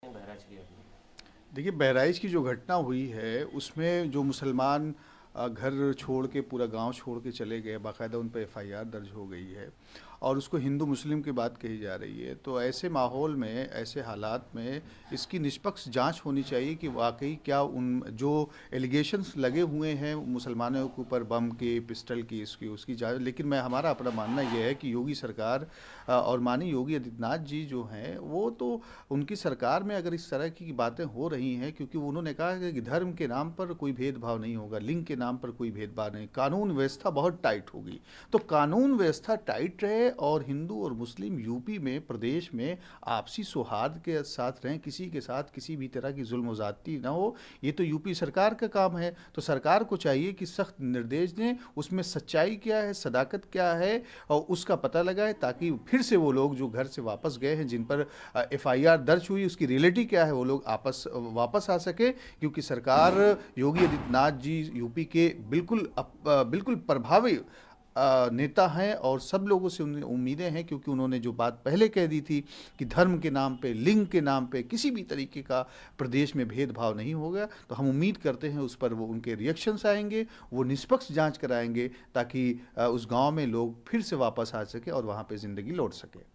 बहराइच की घटना। देखिए, बहराइच की जो घटना हुई है उसमें जो मुसलमान घर छोड़ के पूरा गांव छोड़ के चले गए, बाकायदा उन पर एफआईआर दर्ज हो गई है और उसको हिंदू मुस्लिम की बात कही जा रही है। तो ऐसे माहौल में, ऐसे हालात में इसकी निष्पक्ष जांच होनी चाहिए कि वाकई क्या उन जो एलिगेशंस लगे हुए हैं मुसलमानों के ऊपर, बम के, पिस्टल की, इसकी उसकी जांच। लेकिन मैं हमारा अपना मानना यह है कि योगी सरकार और माननीय योगी आदित्यनाथ जी जो हैं वो तो, उनकी सरकार में अगर इस तरह की बातें हो रही हैं, क्योंकि उन्होंने कहा कि धर्म के नाम पर कोई भेदभाव नहीं होगा, लिंग के नाम पर कोई भेदभाव नहीं, कानून व्यवस्था बहुत टाइट होगी। तो कानून व्यवस्था टाइट रहे और हिंदू और मुस्लिम यूपी में, प्रदेश में आपसी सौहार्द के साथ रहें, किसी के साथ किसी भी तरह की जुल्म ज़्यादती ना हो। ये तो यूपी सरकार का काम है। तो सरकार को चाहिए कि सख्त निर्देश दें, उसमें सच्चाई क्या है, सदाकत क्या है, और उसका पता लगाए, ताकि फिर से वो लोग जो घर से वापस गए हैं, जिन पर एफआईआर दर्ज हुई, उसकी रियलिटी क्या है, वो लोग आपस वापस आ सके। क्योंकि सरकार, योगी आदित्यनाथ जी यूपी के बिल्कुल प्रभावी नेता हैं और सब लोगों से उन्हें उम्मीदें हैं, क्योंकि उन्होंने जो बात पहले कह दी थी कि धर्म के नाम पे, लिंग के नाम पे किसी भी तरीके का प्रदेश में भेदभाव नहीं होगा। तो हम उम्मीद करते हैं उस पर वो उनके रिएक्शंस आएंगे, वो निष्पक्ष जांच कराएंगे, ताकि उस गांव में लोग फिर से वापस आ सके और वहां पे ज़िंदगी लौट सके।